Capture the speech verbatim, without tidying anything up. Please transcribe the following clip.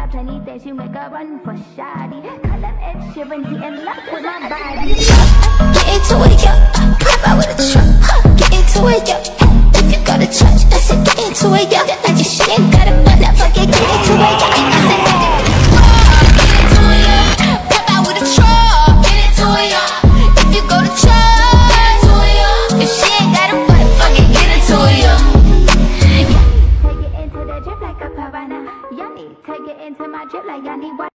got plenty things, you make a run for shoddy. Call up Ed Sheeran, he in love with my body. Get into it, yo. Pop out with a truck. Get into it, yo. If you go to church, I said get into it, yo. Like your shit ain't got a butt up, fuck it, get into it, yo. I said get into it, yo. Pop out with a truck. Get into it, yo. If you go to church, get into it, yo. If she ain't got a butt, fuck it, get into it, yo. Take it into the drip like a piranha. Y'all need to get into my drip like y'all need water.